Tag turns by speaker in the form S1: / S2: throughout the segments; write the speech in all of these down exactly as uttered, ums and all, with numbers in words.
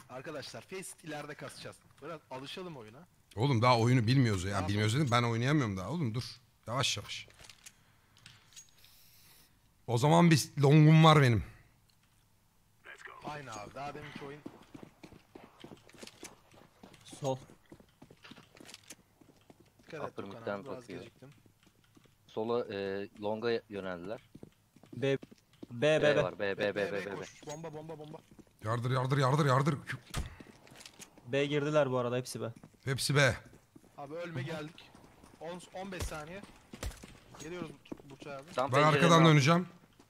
S1: Arkadaşlar Face ileride kasacağız. Biraz alışalım oyuna.
S2: Oğlum daha oyunu bilmiyoruz ya.
S1: Tamam.
S2: Bilmiyoruz dedim, ben oynayamıyorum daha. Oğlum dur. Yavaş yavaş. O zaman bir longum var benim.
S1: Aynı abi. Daha deminki oyun.
S3: Sol.
S1: Dikkat et
S4: Upper
S1: Tukan
S4: mid'den
S1: abi. Biraz
S4: bakıyor.
S1: geciktim.
S4: Sola e, longa yöneldiler.
S3: B. B, B,
S4: B
S3: B.
S4: var. B, B, B, B, B, B.
S1: Koş. Bomba bomba bomba.
S2: Yardır yardır yardır yardır.
S3: B girdiler bu arada hepsi B.
S2: Hepsi be.
S1: Abi ölme geldik. on on beş saniye. Geliyoruz Burç abi.
S4: Tam
S2: Ben
S4: pencerenin
S2: arkadan
S4: altı.
S2: döneceğim.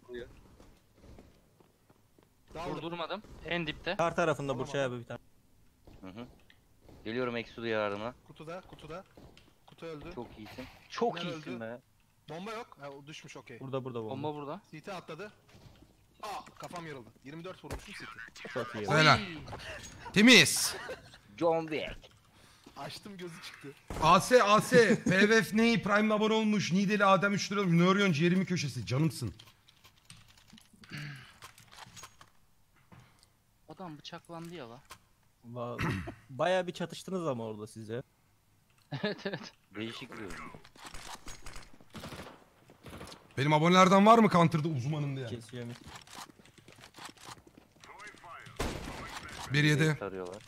S1: Daldım.
S5: Durdurmadım. En dipte.
S3: Her tarafında
S1: Tamam
S3: Burçay
S1: abi.
S3: abi bir tane.
S4: Hı hı. Geliyorum Exu'da yardıma.
S1: Kutuda kutuda. Kutu öldü.
S4: Çok iyisin. Çok
S1: Nerede
S4: iyisin
S1: öldü?
S4: be.
S1: Bomba yok. Ha o düşmüş okey.
S3: Burada burada bomba.
S5: Bomba burada.
S1: C T atladı. Aa kafam yarıldı. yirmi dört vurmuşum C T.
S3: Çok iyi.
S2: Helal. Temiz.
S4: John Wick.
S1: Açtım gözü çıktı.
S2: A S A S. P V F neyi? Prime'le abone olmuş. Nideli Adem üç lira. Ne arıyorsun? Ciğerimin köşesi. Canımsın.
S5: Adam bıçaklandı ya la.
S3: Va- Bayağı bir çatıştınız ama orada size.
S5: Evet evet.
S4: Değişik bir oyun.
S2: Benim abonelerden var mı Counter'da uzmanım diye?
S3: Kesiyor mu?
S2: bir yedi.
S4: Sarıyorlar.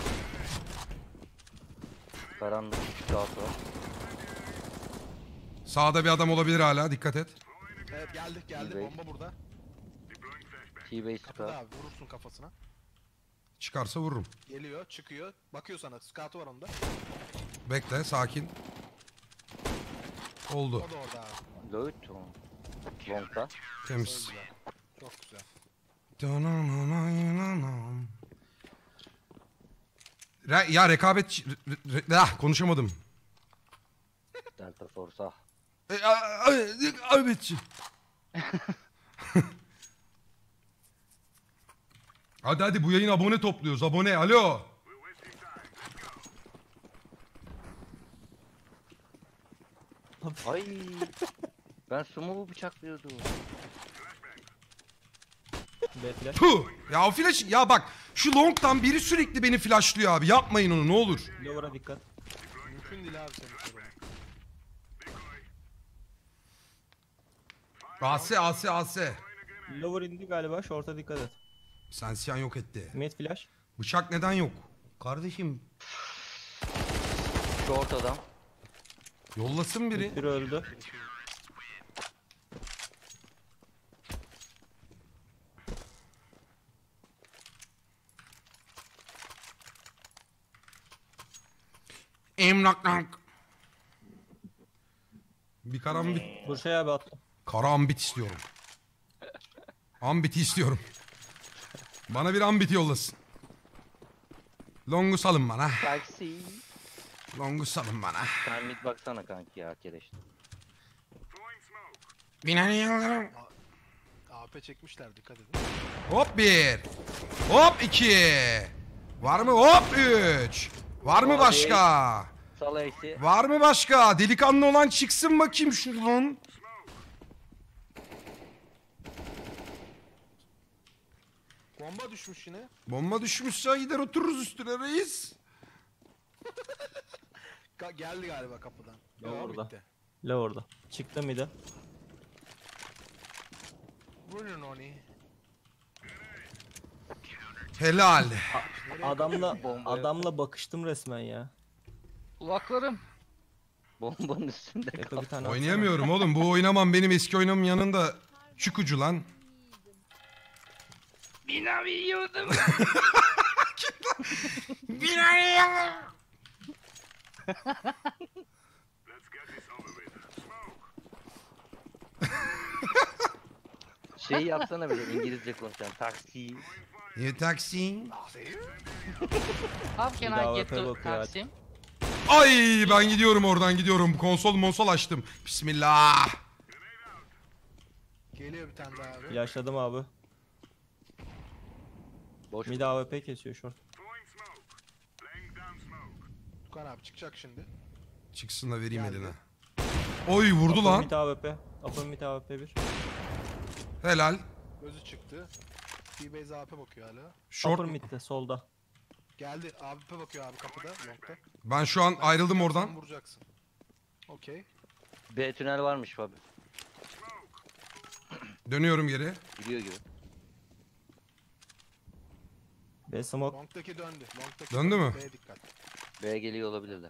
S4: Karanlık kağıt var.
S2: Sağda bir adam olabilir hala. Dikkat et.
S1: Evet geldik geldi.
S4: İyi be.
S1: Bomba burada.
S4: T-Base
S1: Kapıda
S4: Scar.
S1: abi vurursun kafasına.
S2: Çıkarsa vururum.
S1: Geliyor çıkıyor. Bakıyor sana. Scout'u var onda.
S2: Bekle, sakin. Oldu.
S1: O da orada abi.
S4: Loot mu? Long'da.
S1: Çok
S2: Temiz.
S1: güzel. Çok güzel.
S2: Re- ya rekabet... Re- re- ah, konuşamadım.
S4: Delta Force ah.
S2: E, a- a- Rekabetçi. Hadi hadi bu yayın abone topluyoruz. Abone. Alo.
S4: Ay. Ben Sumo'yu bıçaklıyordum.
S3: B flash.
S2: Puh. Ya o flash... Ya bak şu long'tan biri sürekli beni flashlıyor abi. Yapmayın onu ne olur.
S3: Lower'a dikkat.
S1: Mümkün değil abi senin sorun.
S2: A S A S A S.
S3: Lower indi galiba. Short'a dikkat et.
S2: Sensiyan yok etti.
S3: Mid flash.
S2: Bıçak neden yok? Kardeşim
S4: Short adam.
S2: yollasın biri.
S3: Biri öldü.
S2: Emlak. Bir karambit.
S3: Burçay abi attı.
S2: Kara ambit istiyorum. Ambiti istiyorum. Bana bir ambit yollasın. Longu salın bana.
S4: Taksi.
S2: Longu salın bana.
S4: Sen mid baksana kanki ya kereşte.
S2: Binani yallarım.
S1: A P çekmişler dikkat edin.
S2: Hop bir. Hop iki. Var mı? Hop üç. Var mı
S4: Hadi.
S2: başka?
S4: Sal Ace'i.
S2: Var mı başka? Delikanlı olan çıksın bakayım şuradan.
S1: Bomba düşmüş yine.
S2: Bomba düşmüşse gider otururuz üstüne reis.
S1: Ka- geldi galiba kapıdan.
S3: Ya
S1: Yo,
S3: orada.
S1: bitti.
S3: Lower'da. Çıktı mid'e.
S1: Vurun onu.
S2: Helal.
S3: Adamla
S4: Bomba.
S3: adamla bakıştım resmen ya.
S5: Kulaklarım.
S4: Bombanın üstünde
S3: Eko
S4: kal.
S3: bir tane
S2: Oynayamıyorum oğlum. Bu oynamam benim eski oynamın yanında çukucu lan.
S5: Bina yiyordum.
S4: Şey yapsana böyle İngilizce konuşan. Taksi.
S2: You taxi.
S5: How
S3: Bir
S5: can
S3: daha
S5: I get
S3: bakıyor,
S5: to
S3: bakıyor.
S5: Taksim?
S2: Ay ben gidiyorum oradan gidiyorum. Konsol monsol açtım. Bismillah.
S1: Geliyor bir tane daha abi.
S3: Flashladım abi.
S4: Boş.
S3: Mid A W P kesiyor short.
S1: Tukan abi çıkacak şimdi.
S2: Çıksın da vereyim
S1: Geldi.
S2: eline. Oy vurdu
S3: Upper
S2: lan.
S3: mid A W P. Upper mid A W P bir.
S2: Helal.
S1: Gözü çıktı. T-Base A P bakıyor hala.
S2: Short.
S3: Upper mid'de solda.
S1: Geldi. Abi bakıyor abi kapıda. Long'da.
S2: Ben şu an ayrıldım
S1: Sen
S2: oradan.
S1: vuracaksın. Okey.
S4: B tünel varmış Fabi.
S2: Dönüyorum geri.
S4: Gidiyor gibi.
S3: B smoke.
S1: Long'daki döndü. Long'daki
S2: Döndü mü?
S1: B'ye dikkat.
S4: B geliyor olabilirler.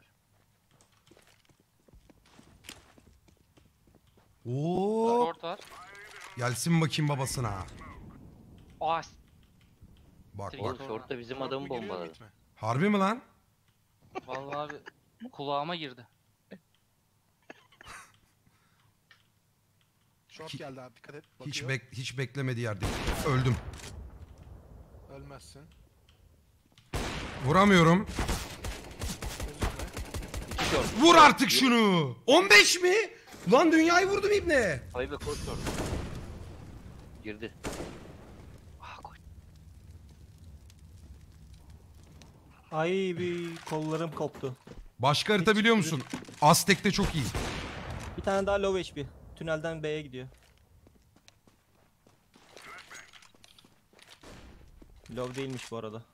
S2: Oo.
S5: Short var.
S2: Gelsin bakayım babasına.
S5: Aa,
S2: Bak
S4: Oğlum
S2: bak.
S4: short'ta bizim
S1: Short
S4: adamı
S1: mu giriyor,
S4: bombaladı.
S1: mid mi?
S2: Harbi mi lan?
S5: vallahi abi kulağıma girdi.
S1: Short
S2: Ki-
S1: geldi abi dikkat et. Bakıyor.
S2: Hiç bek hiç beklemediği yerde. Öldüm.
S1: Ölmezsin.
S2: Vuramıyorum.
S1: Gözükme.
S4: İki short.
S2: Vur artık şunu. on beş mi? Lan dünyayı vurdum ibne.
S4: Fabi koş short. Girdi. Ah koş.
S3: Ay bir kollarım koptu.
S2: Başka harita biliyor musun? Aztek'te çok iyi.
S3: Bir tane daha low H P. Tünelden B'ye gidiyor. Low değilmiş bu arada.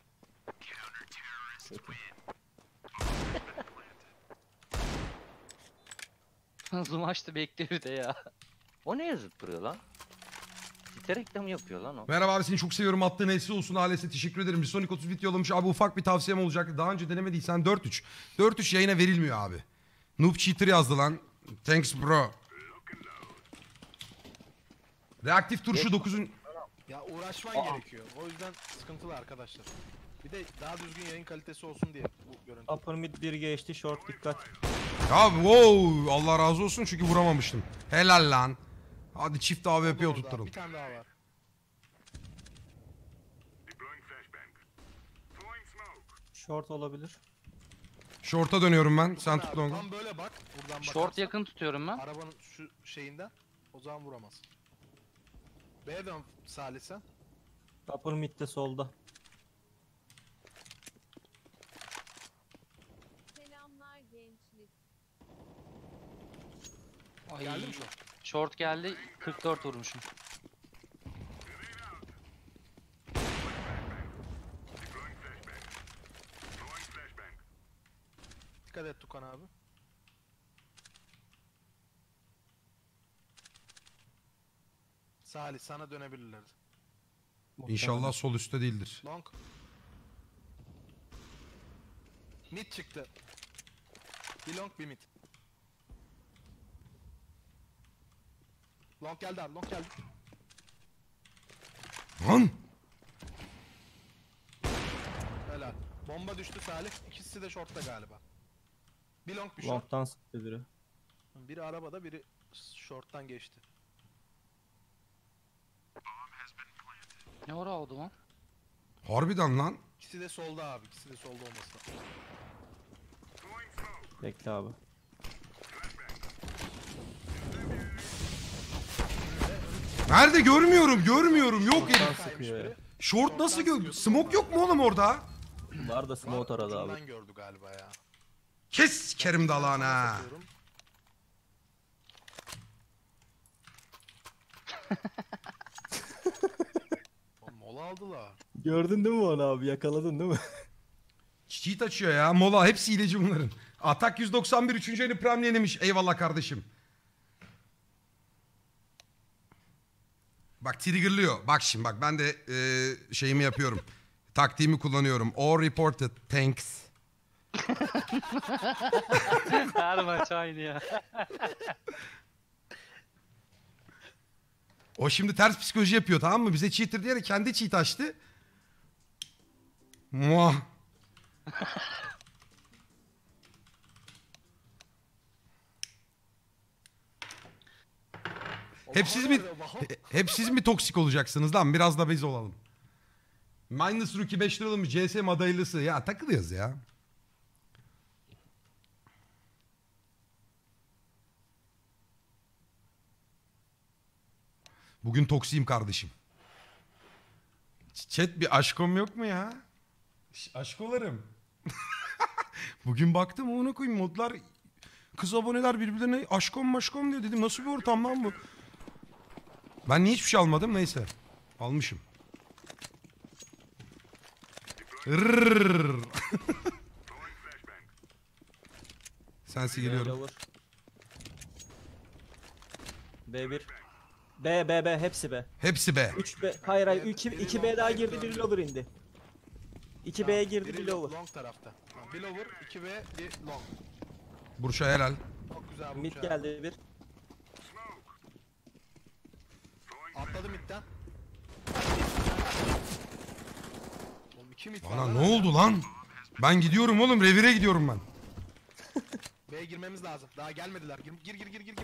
S5: Zoom açtı bekliyor bir de ya.
S4: O ne yazıp duruyor lan? Site reklamı yapıyor lan o.
S2: Merhaba abi seni çok seviyorum. Attığın esri olsun ailesine teşekkür ederim. Bir Sonic otuz bit yollamış. Abi ufak bir tavsiyem olacaktı. Daha önce denemediysen dört üç. dört üç yayına verilmiyor abi. Noob Cheater yazdı lan. Thanks bro. Reaktif turşu dokuzun...
S1: Ya uğraşman
S4: Aa.
S1: gerekiyor. O yüzden sıkıntılı arkadaşlar. Bir de daha düzgün yayın kalitesi olsun diye bu görüntü.
S3: Upper mid bir geçti. Short dikkat.
S2: Ya wow Allah razı olsun çünkü vuramamıştım. Helal lan. Hadi çift A W P
S1: Orada,
S2: oturtturalım.
S1: Bir tane daha var.
S3: Short olabilir.
S2: Short'a dönüyorum ben. Sen
S1: Abi,
S2: tut longu.
S1: Tam böyle bak. Buradan
S5: Short
S1: bakarsan,
S5: yakın tutuyorum ben.
S1: Arabanın şu şeyinden. O zaman vuramaz. B'ye dön Salih sen.
S3: Upper mid de solda.
S6: Selamlar gençlik.
S5: Ay,
S1: Geldi mi short?
S5: Short geldi. kırk dört vurmuşum.
S1: Dikkat et Tukan abi. Salih sana dönebilirler.
S2: İnşallah sol üstte değildir.
S1: Long. Mid çıktı. Bir long bir mid. Long geldi abi long geldi.
S2: Lan!
S1: Helal. Bomba düştü Salih. İkisi de shortta galiba. Bir long bir short.
S3: Long'dan sıktı biri.
S1: Biri arabada biri short'tan geçti.
S5: Ne ara oldu lan?
S2: Harbiden lan.
S1: İkisi de solda abi. İkisi de solda olması lazım.
S3: Bekle abi.
S2: Nerede görmüyorum görmüyorum yok herif.
S3: Long'dan sıkıyor ya.
S2: Short nasıl gö... Smoke yok mu oğlum orada?
S3: Var da smoke aradı abi.
S1: Ucundan gördü galiba ya.
S2: Kes Kerim dalağını ha.
S1: Satıyorum. Oğlum mola aldılar.
S3: Gördün değil mi onu abi? Yakaladın değil mi?
S2: Cheat açıyor ya. Mola hepsi hileci bunların. Atak yüz doksan bir üçüncü ayını Prime yenimiş. Eyvallah kardeşim. Bak triggerlıyor. Bak şimdi bak ben de e, şeyimi yapıyorum. Taktiğimi kullanıyorum. All reported. Thanks.
S5: Her maç aynı ya.
S2: O şimdi ters psikoloji yapıyor tamam mı? Bize cheater diyerek kendi cheat açtı. Muah. Hep siz mi hep siz mi toksik olacaksınız lan? Biraz da biz olalım. Minus Rookie beş liralı mı? C S madaylısı. Ya takılıyoruz ya. Bugün toksiyim kardeşim. Chat bir aşkom yok mu ya? Ş- Aşkolarım. Bugün baktım ona koyayım modlar kız aboneler birbirlerine aşkom maşkom diyor. Dedim nasıl bir ortam lan bu? Ben niye hiçbir şey almadım neyse. Almışım. Rrrr. Sensi geliyorum.
S3: Lower. B bir. B B B hepsi B.
S2: Hepsi B.
S3: üç B. Hayır hayır
S1: Biri-
S3: 2
S1: biri
S3: 2 B daha
S1: long,
S3: girdi,
S1: biri
S3: biri
S1: long.
S3: lower indi. iki B'ye girdi,
S1: Biri
S3: bir lower.
S1: long tarafta. Tamam, bir lower, iki B, bir long.
S2: Burça helal.
S1: Çok güzel bu
S3: Mid
S1: uçağı.
S3: geldi bir.
S1: Atladı midden. Oğlum iki mid var
S2: Bana
S1: lan
S2: ne
S1: hala.
S2: oldu lan? Ben gidiyorum oğlum. Revire gidiyorum ben.
S1: B'ye girmemiz lazım. Daha gelmediler. Gir gir gir gir gir. gir.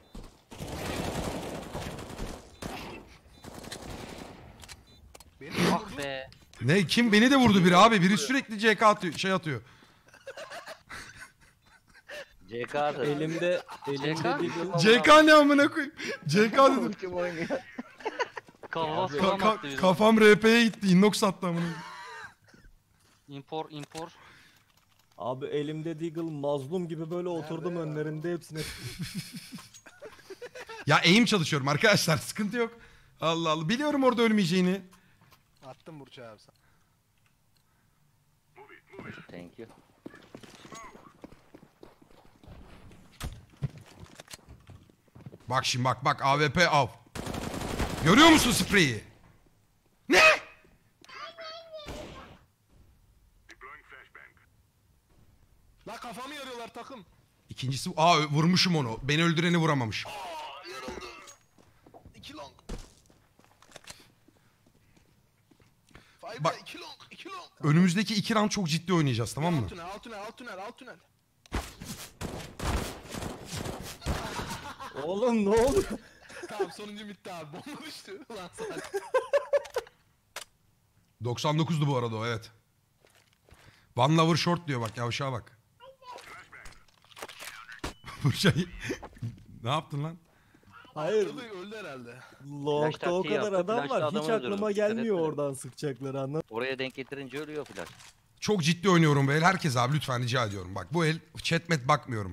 S1: Beni de
S5: Ah
S1: vurdu.
S5: be.
S2: Ne kim beni de vurdu biri abi. Biri sürekli C K atıyor, şey atıyor.
S4: C K'dır.
S3: Elimde elimde
S5: C K?
S3: Deagle.
S2: C K ne amına koyayım? C K dedim.
S4: Kim oynuyor?
S5: Kafa
S2: Ka-
S5: falan
S2: ka-
S5: attı yüzüme.
S2: kafam R P'ye gitti. Innox attı amına.
S5: Impor impor.
S3: Abi elimde Deagle mazlum gibi böyle oturdum
S1: ya?
S3: önlerinde hepsine.
S2: Ya aim çalışıyorum arkadaşlar. Sıkıntı yok. Allah Allah. Biliyorum orada ölmeyeceğini.
S1: Attım Burç'a abi sen.
S4: Thank you.
S2: Bak şimdi bak bak A W P av. Görüyor musun spreyi? Ne?
S1: La kafamı yarıyorlar takım.
S2: İkincisi aa ö- vurmuşum onu. Beni öldüreni vuramamış.
S1: Yarıldı. İki long. Five
S2: Bak-
S1: Bak. iki long, iki long.
S2: Önümüzdeki iki round çok ciddi oynayacağız tamam mı?
S1: Alt tünel, alt tünel, alt tünel, alt tünel.
S3: Oğlum ne oldu?
S1: Tamam sonuncu bitti abi. Bomba düştü. Ulan Salih.
S2: doksan dokuzdu bu arada o evet. One lover short diyor bak yavşağa bak. Burçay ne yaptın lan?
S3: Hayır.
S1: Öldü, öldü herhalde.
S3: Long'da o
S4: taktiği
S3: kadar
S4: yaptı,
S3: adam
S4: flash'ta
S3: var. Hiç
S4: adamı öldürdü.
S3: aklıma
S4: Dikkat
S3: gelmiyor
S4: etmedi.
S3: oradan sıkacakları anladın.
S4: Oraya denk getirince ölüyor flash.
S2: Çok ciddi oynuyorum bu el. Herkes abi lütfen rica ediyorum. Bak bu el chatmet bakmıyorum.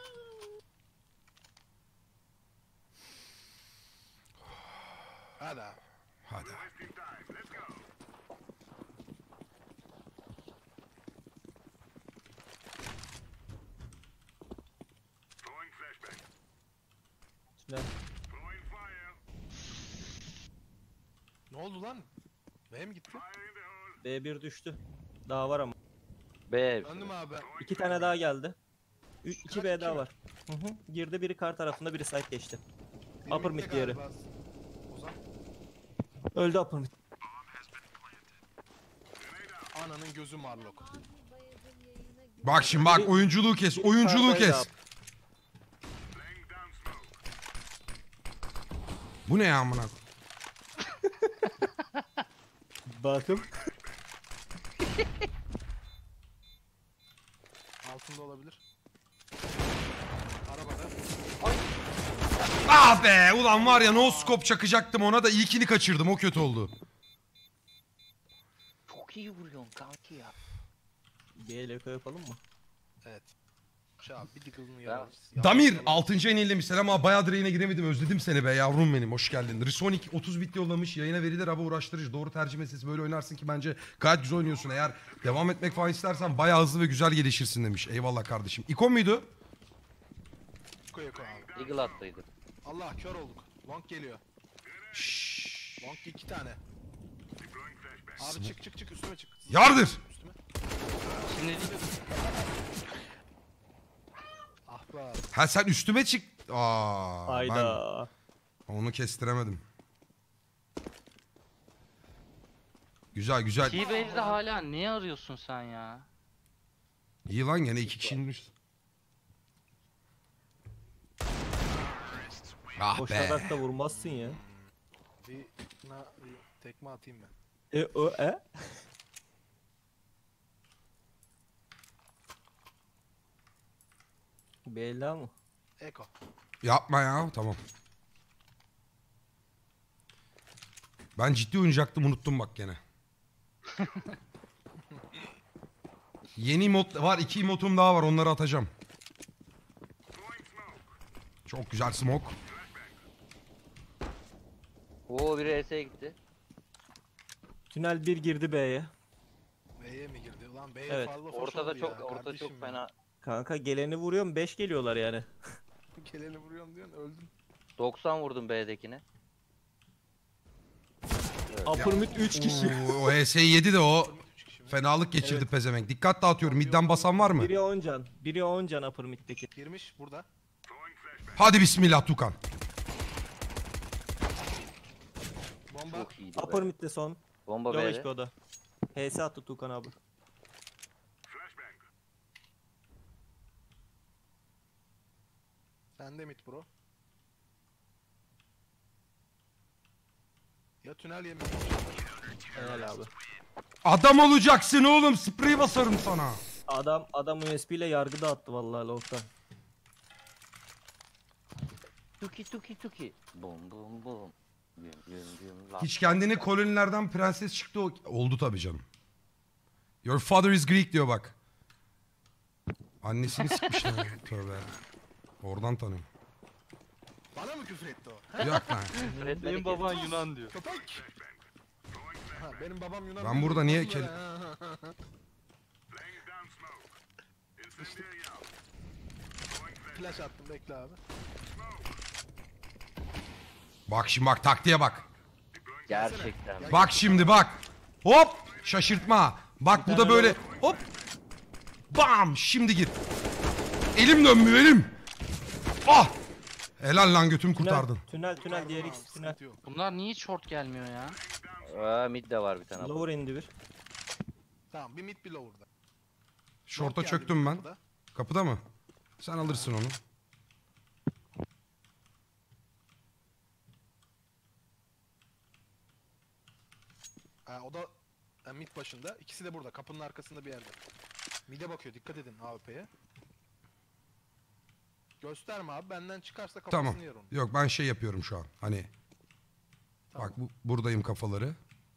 S1: Hadi abi.
S2: Hadi.
S3: Tünel.
S1: Ne oldu lan? B'ye mi gitti?
S3: B bir düştü. Daha var ama.
S4: B.
S1: Döndüm abi.
S3: İki tane daha geldi. Ü- iki
S1: Kaç,
S3: B
S1: iki
S3: daha
S1: mi?
S3: var. Hı hı. Girdi biri kar tarafında, biri side geçti.
S1: Bir
S3: Upper
S1: midde
S3: mid diğeri.
S1: galiba. Ozan.
S3: Öldü upper mid.
S1: Ananın gözü marlok.
S6: Abi Bayez'in yayına gir.
S2: Bak şimdi bak oyunculuğu kes. Oyunculuğu
S3: Yukarıdaydı
S2: kes.
S3: abi.
S2: Bu ne ya amına?
S3: Bakın.
S1: Altında olabilir. Arabada.
S2: Ah be ulan var ya no scope çakacaktım ona da ilkini kaçırdım o kötü oldu.
S4: Çok iyi vuruyorsun kanki ya.
S3: Bir L K yapalım mı?
S1: Evet. Şey abi bir diggle'ını
S4: Ya.
S1: yararız.
S2: Damir altıncı en iyilemiş. Selam abi bayağıdır yayına giremedim özledim seni be yavrum benim hoş geldin. Risonic otuz bit yollamış yayına verilir hava uğraştırıcı doğru tercih meselesi böyle oynarsın ki bence gayet güzel oynuyorsun. Eğer devam etmek falan istersen bayağı hızlı ve güzel gelişirsin demiş. Eyvallah kardeşim. İkon muydu?
S1: Koy koy abi.
S4: Eagle attıydı.
S1: Allah kör olduk. Long geliyor.
S2: Şşş.
S1: Long iki tane. Abi çık çık çık üstüme çık.
S2: Yardır.
S1: Üstüme.
S5: Şimdi
S1: Ah be abi.
S2: Ha sen üstüme çık. Aa,
S3: Hayda.
S2: ben onu kestiremedim. Güzel güzel.
S5: T-Base'de hala ne arıyorsun sen ya?
S2: İyi lan gene iki kişi inmiş. Ah be.
S3: Koşarak da vurmazsın ya.
S1: Bir, na, bir tekme atayım ben.
S3: E o e? Bella mı?
S1: Eko.
S2: Yapma ya tamam. Ben ciddi oynayacaktım unuttum bak gene. Yeni mod var iki modum daha var onları atacağım. Çok güzel smoke.
S4: Oo biri S'ye gitti.
S3: Tünel bir girdi B'ye.
S1: B'ye mi girdi? Ulan B'ye
S3: Evet.
S1: fazla foş
S4: Ortada
S1: oldu
S4: çok
S1: ya,
S4: ortada
S1: kardeşim
S4: çok
S1: ya.
S4: fena.
S3: Kanka geleni vuruyorum beş geliyorlar yani.
S1: Geleni vuruyorum diyorsun öldün.
S4: doksan vurdum B'dekine.
S3: Upper mid üç kişi.
S2: Oo, o H S'yi yedi de o
S1: üç kişi mi?
S2: fenalık geçirdi
S3: Evet.
S2: pezevenk. Dikkat dağıtıyorum. Midden basan var mı?
S3: Biri on can. Biri on can upper mid'deki.
S1: Girmiş burada.
S2: Hadi bismillah Tukan.
S1: Bomba.
S4: Çok iyiydi
S3: Upper
S4: be.
S3: mid'de son.
S4: Bomba
S3: Low
S4: B'de.
S3: H P o da. H S attı Tukan abi.
S1: Sende mid bro. Ya tünel yemiş.
S3: Helal abi.
S2: Adam olacaksın oğlum. Sprey basarım sana.
S3: Adam adam U S B ile yargı dağıttı vallahi long'dan.
S4: Tuki tuki tuki. Bum bum bum. Güm güm güm. lan.
S2: Hiç kendini kolonilerden prenses çıktı o... Oldu tabii canım. Your father is Greek diyor bak. Annesini sıkmışlar. Tövbe. Oradan tanıyorum.
S1: Bana mı küfür etti o?
S2: Yok lan.
S4: Fred
S5: Benim
S4: beni
S5: baban Yunan diyor.
S1: Köpek. Ha, benim babam Yunan.
S2: Ben
S1: değil,
S2: burada niye
S1: nasıl
S2: kel-
S1: böyle? İşte. Flash attım bekle abi.
S2: Bak şimdi bak taktiğe bak.
S4: Gerçekten.
S2: Bak şimdi bak. Hop. Şaşırtma. Bak bu da böyle. Hop. Bam. Şimdi gir. Elim dönmüyor elim. Ah. Helal lan götümü
S3: Tünel,
S2: kurtardın.
S3: tünel tünel diğer
S1: Pardon
S3: X
S1: abi,
S3: tünel.
S1: sıkıntı yok.
S5: Bunlar niye hiç short gelmiyor ya?
S4: Aa, mid de var bir tane.
S3: Lower indi bir.
S1: Tamam bir mid bir lower'da.
S2: Şorta
S1: Yok geldi
S2: çöktüm
S1: bir
S2: ben.
S1: kapıda.
S2: Kapıda mı? Sen alırsın onu.
S1: Ha, o da ha, mid başında. İkisi de burada. Kapının arkasında bir yerde. Mid'e bakıyor. Dikkat edin A W P'ye. Gösterme abi. Benden çıkarsa kafasını
S2: Tamam.
S1: yer onu.
S2: Yok ben şey yapıyorum şu an. Hani
S1: Tamam.
S2: bak bu, buradayım kafaları.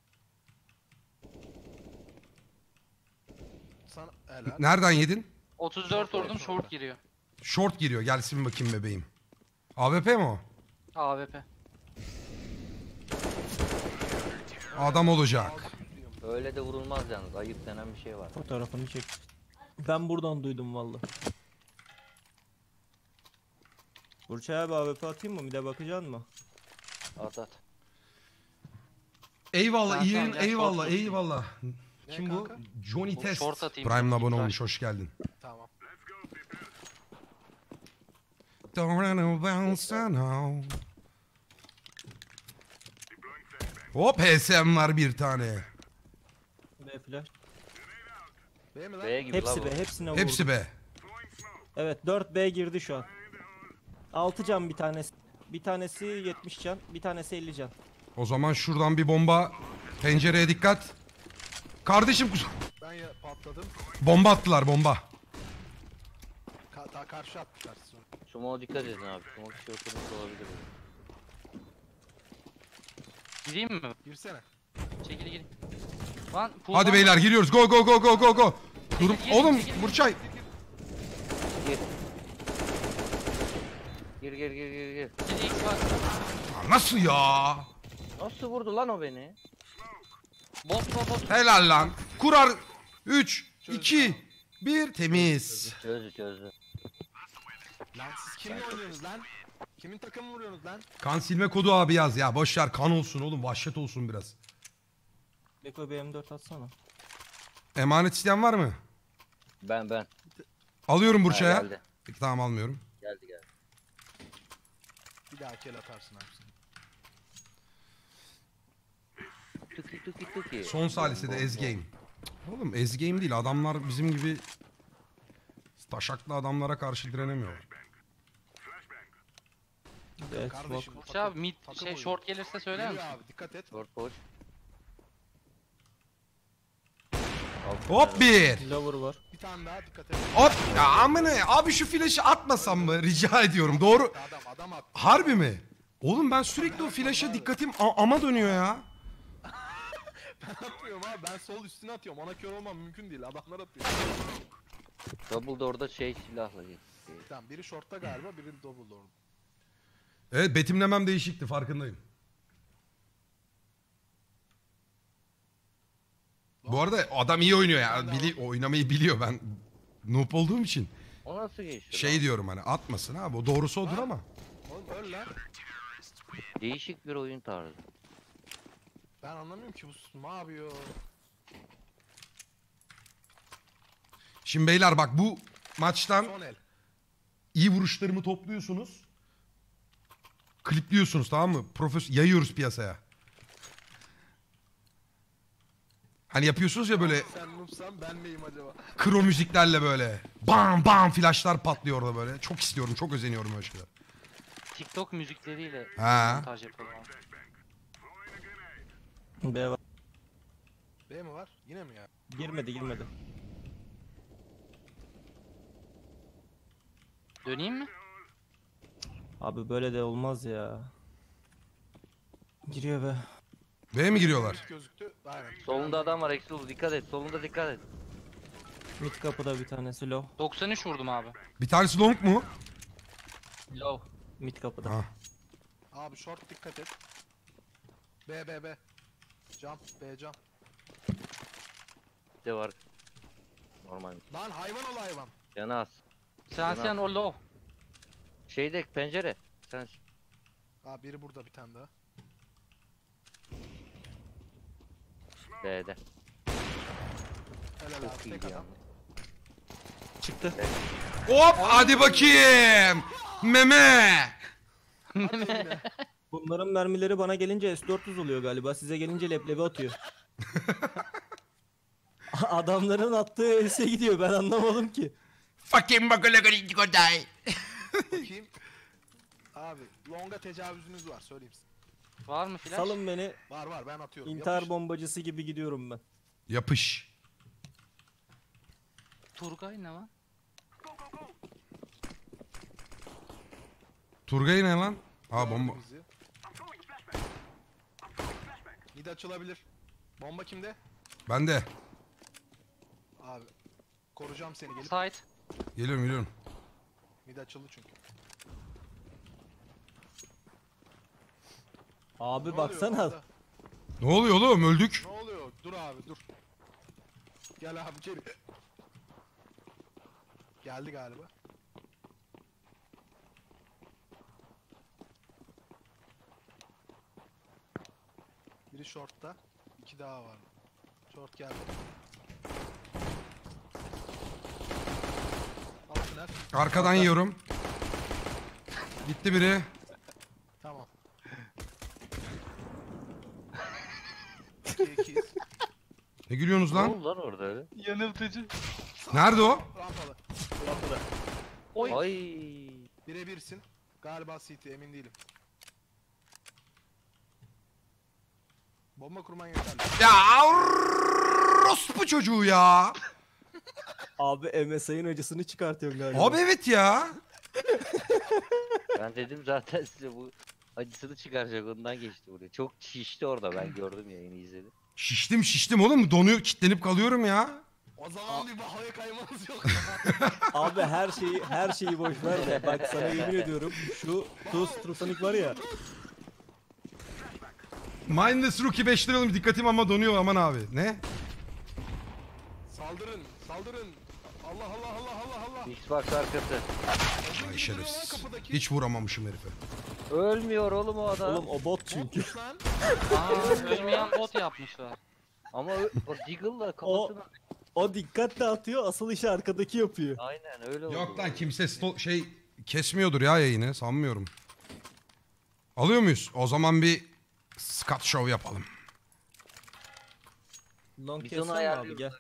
S1: Sana helal.
S2: Nereden yedin?
S5: otuz dört vurdum short giriyor.
S2: Short giriyor. Gelsin bakayım bebeğim. A W P mi o?
S5: A W P.
S2: Adam olacak.
S1: Aldık yüzüyorum.
S4: Öyle de vurulmaz yalnız. Ayıp denen bir şey var.
S3: Fotoğrafını çek. Ben buradan duydum valla. Burçay abi A W P atayım mı? Bir de bakacaksın mı?
S4: At at.
S2: Eyvallah
S5: Tamam,
S2: iyi
S5: tamam,
S2: yayın,
S5: gel,
S2: eyvallah
S5: short
S2: eyvallah.
S1: Ne
S2: Kim bu?
S1: kanka?
S2: Johnny
S5: Bu
S2: Test.
S5: short atayım,
S2: Prime'la
S5: short
S2: abone
S5: flash.
S2: olmuş. Hoş geldin.
S1: Tamam.
S2: Don't run around sana. Hop H S M var bir tane.
S3: B flash.
S1: B mi lan?
S4: B gibi
S3: Hepsi
S4: la bu.
S3: B, hepsine vurdum.
S2: Hepsi be.
S3: Evet dört B girdi şu an. altı can bir tanesi. Bir tanesi yetmiş can, bir tanesi elli can.
S2: O zaman şuradan bir bomba. Pencereye dikkat. Kardeşim kus-
S1: Ben ya patladım.
S2: bomba attılar bomba.
S1: Ka ta karşı attı karşı sonra.
S4: Sumo'ya dikkat edin abi. Sumo kişi oturmuş olabilir.
S5: Gireyim mi?
S1: Girsene.
S5: Çekil gir. Lan pull
S2: Hadi
S5: var.
S2: beyler giriyoruz. Go go go go go go. Dur
S5: gir,
S2: oğlum
S5: gir, gir.
S2: Burçay.
S4: Gir. Gir gir gir gir gir.
S5: Bir X var.
S2: Ya nasıl ya?
S4: Nasıl vurdu lan o beni?
S5: Bot bot bot.
S2: Helal lan. Kurar. üç, iki, bir temiz.
S4: Çözdü çözdü.
S1: Lan siz kimle oynuyorsunuz lan? Kimin takımı vuruyorsunuz lan?
S2: Kan silme kodu abi yaz ya. Boş ver kan olsun oğlum. Vahşet olsun biraz.
S3: Beko bir M dört atsana.
S2: Emanet isteyen var mı?
S4: Ben ben.
S2: Alıyorum
S4: Ha,
S2: Burçay'a.
S4: geldi.
S2: Peki, tamam almıyorum.
S4: Geldi geldi.
S1: Bir daha kel atarsın abi sen.
S4: Tuki tuki tuki.
S2: Son salise de
S4: Bom, bom,
S2: Ezgame. Oğlum Ezgame değil. Adamlar bizim gibi taşaklı adamlara karşı direnemiyor.
S3: Evet,
S1: Kardeşim.
S3: bak.
S5: Burç abi mid
S1: takım
S5: şey
S1: oyunu.
S5: short gelirse söyler
S1: Geliyor
S5: misin?
S1: abi dikkat et.
S4: Short boş.
S2: Hop bir.
S3: Lower var.
S1: Bir tane daha dikkat et.
S2: Hop. Ya amına abi şu flash'ı atmasam mı? Rica ediyorum. Doğru.
S1: Adam adam attı.
S2: Harbi mi? Oğlum ben sürekli o flash'a dikkatim a- ama dönüyor ya.
S1: Ben atmıyorum abi ben sol üstüne atıyorum. Ona kör olmam mümkün değil. Adamlar atıyor.
S4: Double door'da şey silahla gitti.
S1: Tamam biri shortta galiba biri double door.
S2: Evet betimlemem değişikti farkındayım. Bu arada adam iyi oynuyor ya.
S1: Ben de
S2: Bili oynamayı biliyor ben. Noob olduğum için.
S4: O nasıl geçti
S2: Şey
S4: lan?
S2: diyorum hani atmasın abi. O doğrusu odur
S1: Ha?
S2: ama.
S1: Oğlum öl lan.
S4: Değişik bir oyun tarzı.
S1: Ben anlamıyorum ki bu ne yapıyor.
S2: Şimdi beyler bak bu maçtan
S1: Son el.
S2: iyi vuruşlarımı topluyorsunuz. Klipliyorsunuz tamam mı? Profes yayıyoruz piyasaya. Hani yapıyorsunuz ya böyle
S1: Sen noobsan ben miyim acaba?
S2: kro müziklerle böyle. Bam bam flashlar patlıyor orada böyle. Çok istiyorum, çok özeniyorum öyle şeyler.
S5: TikTok müzikleriyle
S2: Ha.
S5: montaj yapalım abi.
S3: B var.
S1: B mi var? Yine mi ya?
S3: Girmedi girmedi.
S5: Döneyim mi?
S3: Abi böyle de olmaz ya. Giriyor be.
S2: B'ye mi giriyorlar?
S1: Gözüktü. Aynen.
S4: Solunda adam var Exodus, dikkat et. Solunda dikkat et.
S3: Mid kapıda bir tanesi low.
S5: doksan üç vurdum abi.
S2: Bir tanesi long mu?
S5: Low.
S3: Mid kapıda.
S2: Ha.
S1: Abi short dikkat et. B B B. Jump B jump.
S4: Bir de var. Normal.
S1: Lan hayvan ol hayvan.
S4: Canı az.
S5: Sen sen o low.
S4: Şeyde pencere. Sen
S1: Abi biri burada bir tane daha.
S4: B'de.
S1: Helal
S4: Çok
S1: abi
S4: iyi
S1: tek
S4: ya.
S1: adam.
S3: Çıktı.
S2: Hop hadi bakayım. Meme.
S1: Hadi yine.
S3: Bunların mermileri bana gelince S dört yüz oluyor galiba. Size gelince leblebi atıyor. Adamların attığı else gidiyor. Ben anlamadım ki.
S2: Fucking bakalakarik koday.
S1: Bakayım. Abi longa tecavüzünüz var söyleyeyim size.
S5: Var mı flash?
S3: Salın beni.
S1: Var var ben atıyorum.
S3: İntihar
S1: Yapış.
S3: bombacısı gibi gidiyorum ben.
S2: Yapış.
S5: Turgay ne lan?
S2: Turgay ne lan? Ha
S1: Gördü
S2: bomba.
S1: bizi. Mid açılabilir. Bomba kimde?
S2: Bende.
S1: Abi koruyacağım seni gelip.
S5: Side.
S2: Geliyorum geliyorum.
S1: Mid açıldı çünkü.
S3: Abi
S1: Ne oluyor
S3: baksana.
S1: orada?
S2: Ne oluyor oğlum öldük.
S1: Ne oluyor? Dur abi dur. Gel abi geri. Geldi galiba. Biri shortta. İki daha var. Short geldi. Al tünel.
S2: Arkadan yiyorum. Gitti biri.
S1: Tamam. İki ikiyiz.
S2: Ne gülüyorsunuz
S4: Ne
S2: lan?
S4: oldu lan orada öyle?
S5: Yanıltıcı.
S2: Nerede o?
S1: Rampalı.
S5: Oy.
S4: Ay.
S1: Birebirsin. Galiba C T emin değilim. Bomba kurman yeterli.
S2: Ya orospu çocuğu ya.
S3: Abi M S I'ın acısını çıkartıyorsun galiba.
S2: Abi evet ya.
S4: Ben dedim zaten size bu acısını çıkaracak, ondan geçti buraya. Çok şişti orada, ben gördüm, yayını izledim.
S2: Şiştim şiştim oğlum. Donuyor kilitlenip kalıyorum ya.
S1: O zaman bir havaya kaymanız yok.
S3: Abi her şeyi her şeyi boş ver de. Bak sana yemin ediyorum şu Tuz Trusonic var ya.
S2: Mindless Rookie beş lira almış. Dikkatim ama donuyor aman abi. Ne?
S1: Saldırın, saldırın. Allah Allah Allah Allah Allah.
S4: Xbox arkası.
S2: Ay şerefsiz. Hiç vuramamışım herife.
S4: Ölmüyor oğlum o adam.
S3: Oğlum o bot çünkü.
S1: Botmuş lan.
S5: Aa, ölmeyen bot yapmışlar.
S4: Ama o, o Deagle'la kafasına...
S3: O dikkat dağıtıyor, asıl işi arkadaki yapıyor.
S4: Aynen öyle oldu.
S2: Yok lan kimse sto- şey kesmiyordur ya yayını sanmıyorum. Alıyor muyuz? O zaman bir Scott Show yapalım.
S3: Long
S4: Biz onu
S3: kessene abi
S4: ayarlıyoruz.
S3: gel.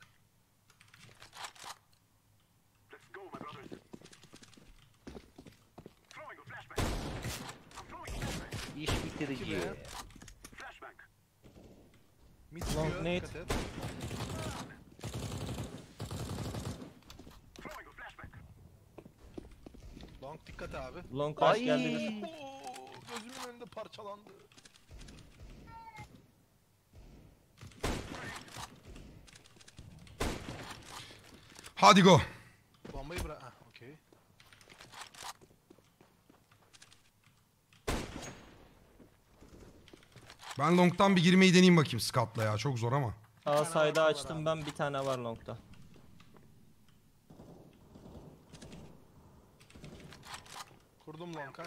S4: İş bitirici.
S1: İki be. Mid
S3: Long
S1: çıkıyor,
S3: nade.
S1: dikkat et. Long dikkat abi.
S3: Long kaç
S4: Ay.
S3: geldi bir.
S1: Oo, gözümün önünde parçalandı.
S2: Hadi go.
S1: Bombayı bırak. Ah, okey.
S2: Ben long'tan bir girmeyi deneyeyim bakayım Scott'la ya. Çok zor ama.
S3: Sağ
S1: tane
S3: sayda
S1: arka var
S3: açtım
S1: abi.
S3: ben, bir tane var long'da.
S1: Kurdum lonka.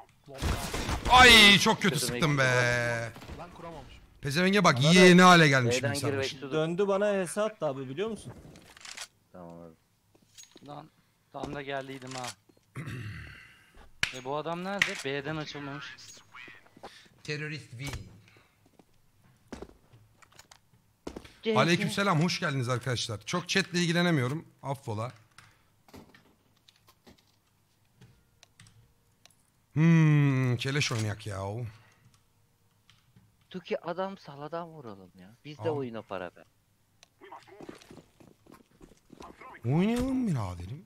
S2: Ay çok kötü
S4: Kırdım
S2: sıktım be.
S1: Lan kuramamış.
S2: Pezevenge bak
S3: Bana da-
S2: yiye ne hale gelmiş
S4: B'den
S2: bilgisayar
S4: gir
S2: başı.
S4: bekle dur.
S3: Döndü bana H S attı abi, biliyor musun?
S4: Tamam abi.
S5: Lan tam da geldiydim ha. E bu adam nerede? B'den açılmamış.
S2: Terörist win. Aleykümselam, hoş geldiniz arkadaşlar. Çok chatle ilgilenemiyorum. Affola. Hmm, keleş oynayak ya.
S4: Tuki adam saladan vuralım ya. Biz de
S2: Tamam.
S4: oyuna para ver.
S2: Oynayalım biraderim.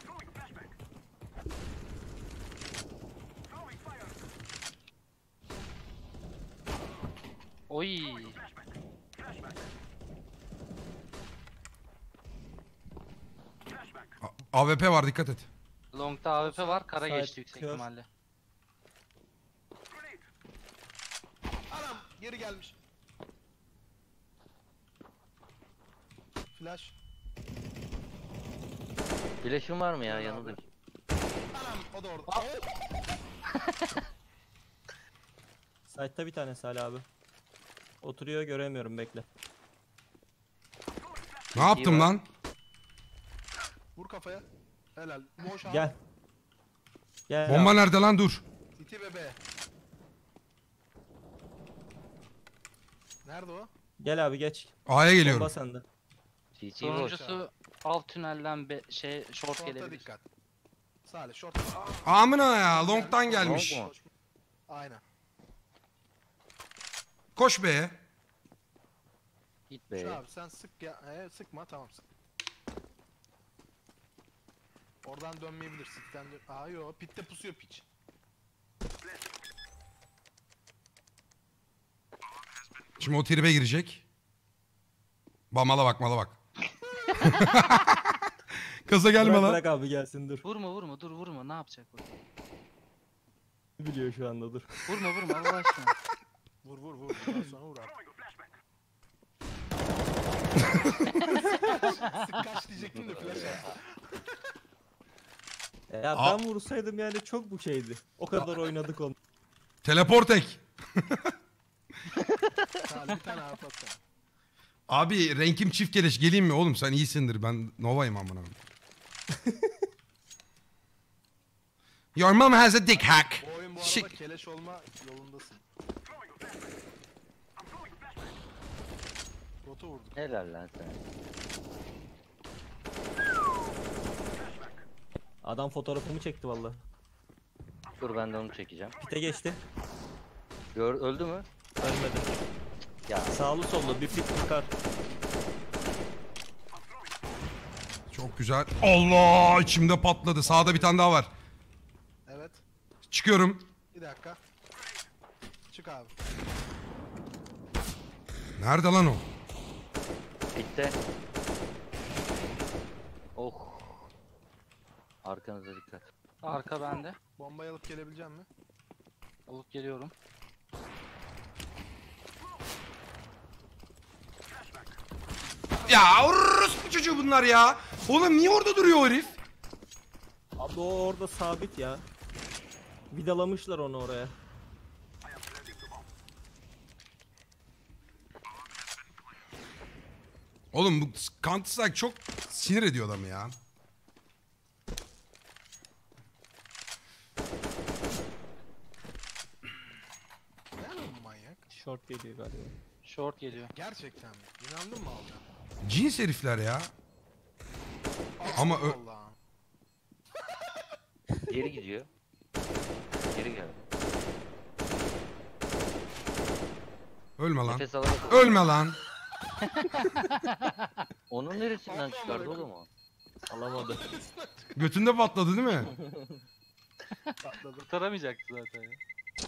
S5: Oy.
S2: A- AWP var, dikkat et.
S5: Long'da A W P var. Kara
S3: Side
S5: geçti yüksek
S3: kör.
S5: ihtimalle.
S1: Anam geri gelmiş. Flash.
S4: Flash'ın var mı ya
S1: Var
S4: yanında?
S1: abi. Anam o da orada.
S3: Side'da bir tane Salih abi. Oturuyor, göremiyorum, bekle.
S2: Ne yaptım
S4: var.
S2: lan?
S1: Vur kafaya. Helal. Boş abi.
S3: Gel. Gel.
S2: Bomba
S3: abi.
S2: nerede lan, dur.
S1: City ve B. Nerede o?
S3: Gel abi, geç.
S2: A'ya geliyorum.
S3: Bomba sende.
S4: C T boş.
S5: Sonuncusu alt tünelden be şey short
S1: Short'a
S5: gelebilir.
S1: dikkat. Salih short.
S2: Amına ya, long'dan gelmiş.
S4: Long mu?
S1: Aynen.
S2: Koş be.
S4: Git
S1: Şu
S4: be.
S1: abi sen sık ya. He, sıkma tamam sık. Oradan dönmeyebilir. Sitten dön. Aa yo pitte pusuyor piç.
S2: Şimdi o tribe girecek. Ba mala bak, mala bak. Kasa gelme
S3: Bırak
S2: lan.
S3: bırak abi, gelsin, dur.
S5: Vurma vurma dur vurma ne yapacak bu?
S3: Biliyor şu anda, dur.
S5: Vurma vurma Allah aşkına.
S1: Vur vur vur. Bundan sonra vur abi. Sık kaç diyecektim de flash attı.
S3: E ya
S2: Aa.
S3: ben vursaydım yani, çok bu şeydi. O kadar oynadık onu.
S2: Teleport ek.
S1: Salih bir tane artı atsana.
S2: Abi renkim çift keleş, geleyim mi oğlum, sen iyisindir, ben Nova'yım amına koyayım. Your mom has a dick hack.
S1: Bu oyun bu arada
S2: Şık.
S1: keleş olma yolundasın. Botu vurduk.
S4: Helal lan sen.
S3: Adam fotoğrafımı çekti vallahi.
S4: Dur ben de onu çekeceğim.
S3: Pite geçti.
S4: Gör öldü mü?
S3: Ölmedi.
S4: Ya
S3: Sağlı sollu bir pit çıkar.
S2: Çok güzel. Allah, içimde patladı. Sağda bir tane daha var.
S1: Evet.
S2: Çıkıyorum.
S1: Bir dakika. Çık abi.
S2: Nerede lan o?
S4: bitti. Oh. Arkanıza dikkat.
S5: Arka bende.
S1: Bombayı alıp gelebilecek mi?
S5: Alıp geliyorum.
S2: Ya orospu çocuğu bunlar ya. Oğlum niye orada duruyor o herif?
S3: Abi o orada sabit ya. Vidalamışlar onu oraya.
S2: Oğlum bu Counter Strike çok sinir ediyor adamı ya.
S1: Nerede bu manyak?
S3: Short geliyor galiba.
S5: Short geliyor.
S1: Gerçekten mi? İnandın mı alacağım?
S2: Cins herifler ya. Ama ö-
S1: Allah'ım.
S4: Geri gidiyor. Geri gel.
S2: Ölme lan.
S4: Nefes alarak.
S2: Ölme lan.
S4: Onun neresinden
S1: Allah
S4: çıkardı
S1: Allah.
S4: oğlum o?
S3: Alamadı.
S2: Götünde patladı değil mi?
S1: Patladı.
S5: Kurtaramayacaktı zaten ya.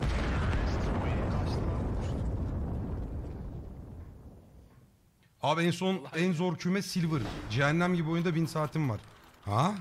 S2: Abi en son en zor küme Silver. Cehennem gibi oyunda bin saatim var. Ha?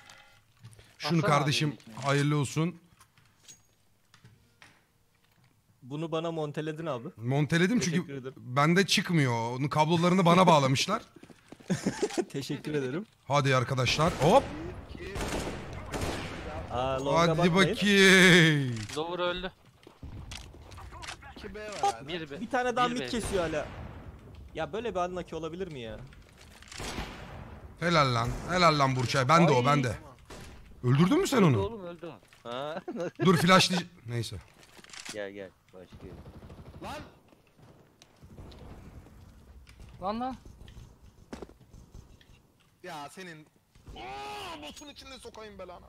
S2: Şunu
S5: Baksana abi
S2: kardeşim
S5: elindekine.
S2: hayırlı olsun.
S3: Bunu bana monteledin abi.
S2: Monteledim
S3: Teşekkür
S2: çünkü
S3: ederim.
S2: bende çıkmıyor. Onun kablolarını bana bağlamışlar.
S3: Teşekkür ederim.
S2: Hadi arkadaşlar. Hop.
S1: Bir, iki,
S3: Aa, longa
S2: Hadi
S3: bakmayın.
S2: bakayım.
S5: Lower öldü.
S1: iki B var hala.
S5: Bir be.
S3: Bir tane daha
S5: Bir
S3: mid
S5: be.
S3: kesiyor hala. Ya böyle bir unlucky olabilir mi ya?
S2: Helal lan. Helal lan Burçay. Ben de o
S3: Ay.
S2: ben de. Öldürdün mü sen
S4: Öldü
S2: onu?
S4: oğlum öldü. Ha?
S2: Dur flashlı... Neyse.
S4: Gel gel başlıyor.
S1: Lan!
S5: Lan lan.
S1: Ya senin... Aaa botun içinde sokayım belana.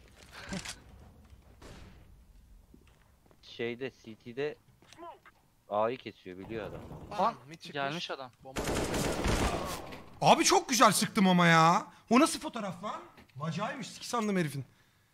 S4: Şeyde C T'de A'yı kesiyor biliyor adam.
S5: Lan,
S1: mid çıkmış.
S5: gelmiş adam.
S1: Bomba.
S2: Abi çok güzel sıktım ama ya. O nasıl fotoğraf lan? Bacağıymış. Siki sandım herifin.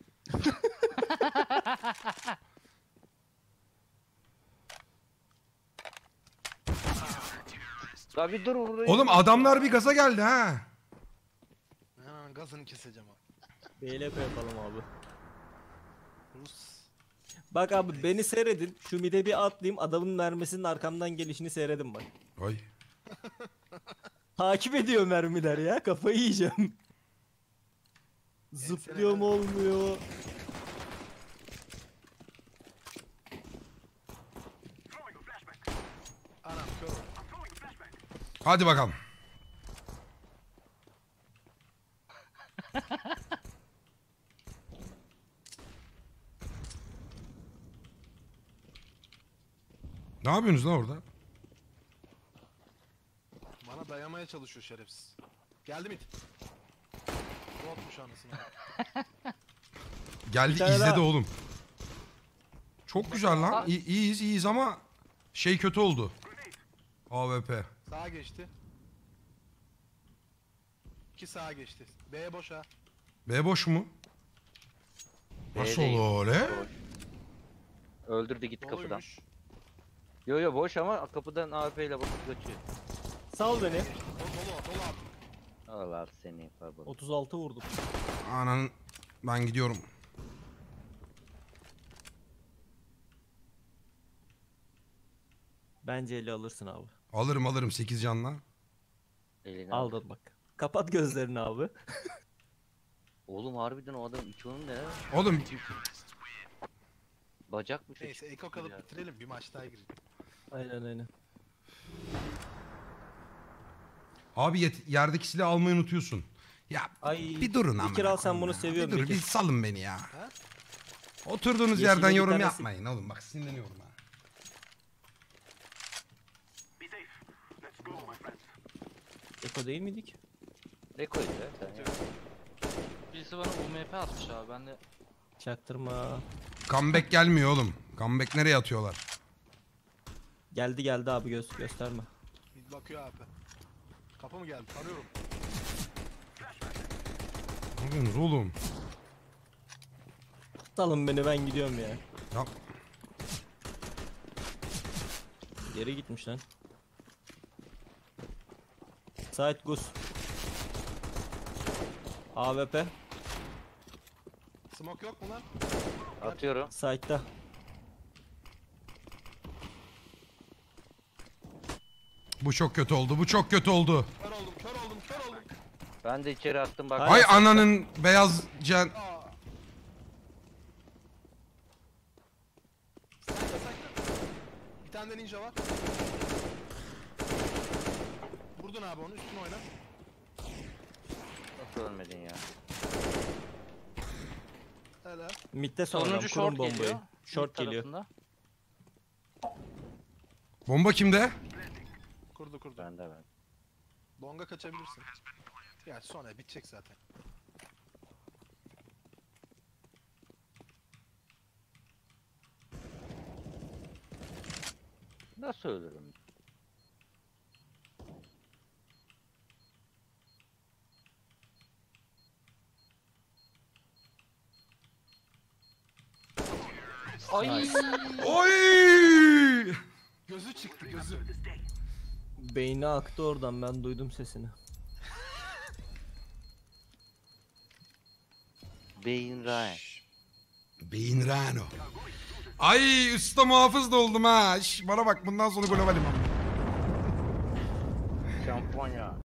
S4: Ya bir dur orada.
S2: Oğlum adamlar bir gaza geldi ha.
S1: Ha, gazını keseceğim abi.
S3: B L P yapalım abi.
S1: Rus.
S3: Bak abi beni seyredin. Şu mide bir atlayayım. Adamın mermisinin arkamdan gelişini seyredin bak.
S2: Ay.
S3: Takip ediyor mermiler ya. Kafayı yiyeceğim. Zıplıyor mu olmuyor?
S1: Anam kör oldu.
S2: Hadi bakalım. Ne yapıyorsunuz lan orada?
S1: Bana dayamaya çalışıyor şerefsiz. Geldi mid. Botmuş anasını.
S2: Geldi
S3: tane
S2: izledi
S3: daha.
S2: oğlum. Çok güzel lan. İyi, iyiyiz iyiyiz ama şey kötü oldu. A W P.
S1: Sağa geçti. İki sağa geçti. B boş ha.
S2: B boş mu? Nasıl
S4: B'deyim.
S2: oldu öyle?
S4: Boş. Öldürdü gitti kapıdan.
S1: Doluymuş.
S4: Yo yo boş ama kapıdan A W P ile bakıp kaçıyor.
S3: Sal beni.
S1: Dolu dolu dolu abi.
S4: Allah seni pardon.
S3: otuz altı vurdum.
S2: Ananın ben gidiyorum.
S3: Bence eli alırsın abi.
S2: Alırım alırım sekiz canla.
S4: Eline al.
S3: Aldın bak. Kapat gözlerini abi.
S4: Oğlum harbiden o adam üç onun ne?
S2: Oğlum
S4: Bacak mı şu?
S1: Neyse Eko kalıp bitirelim bir maç daha girelim.
S3: Aynen aynen.
S2: abi yet- yerdeki silahı almayı unutuyorsun. Ya
S3: Ay,
S2: bir durun ama.
S3: Bekir al sen bunu seviyorum
S2: Bir durun
S3: Bekir.
S2: bir salın beni ya.
S1: Ha?
S2: Oturduğunuz
S3: Yeşile
S2: yerden
S3: bir
S2: yorum
S3: tanesi-
S2: yapmayın oğlum bak sinirleniyorum ha.
S3: Eko değil miydik?
S4: Ne koydu ya sen ya?
S5: Birisi bana U M P atmış abi. Ben de
S3: Çaktırma.
S2: Comeback gelmiyor oğlum. Comeback nereye atıyorlar?
S3: Geldi geldi abi göz gösterme.
S1: Mid bakıyor abi. Kapı mı geldi? Arıyorum.
S2: Ne yapıyorsunuz oğlum?
S3: Salın beni ben gidiyorum ya.
S2: Ya,
S3: Geri gitmiş lan. Sait Gus. A W P.
S1: Smoke yok mu lan?
S4: Atıyorum.
S3: Sait'ta.
S2: bu çok kötü oldu. Bu çok kötü oldu.
S1: Kör oldum kör oldum kör oldum.
S4: Ben de içeri attım bak.
S3: Hayır.
S2: Ay ananın beyaz cen...
S1: Aa. Sakla sakla. Bir tane de ninja var. Vurdun abi onu üstüne oyna.
S4: Nasıl ölmedin ya?
S1: Helal.
S3: Mid'de sonra
S5: sonuncu
S3: kurun
S5: short
S3: bombayı.
S5: geliyor.
S3: Short
S5: Mid
S3: geliyor.
S5: tarafında.
S2: Bomba kimde?
S1: Kurdu kurdu.
S4: Ben de ben.
S1: Longa kaçabilirsin. Ya sonra bitecek zaten.
S4: Nasıl ölürüm?
S5: Ay.
S2: Oy!
S1: Gözü çıktı gözü.
S3: Beyni aktı oradan ben duydum sesini.
S4: Beyin Ryan.
S2: Beyin Rano. Ay usta muhafız da oldum ha. Şş, bana bak bundan sonra globalim.
S5: Şamponya.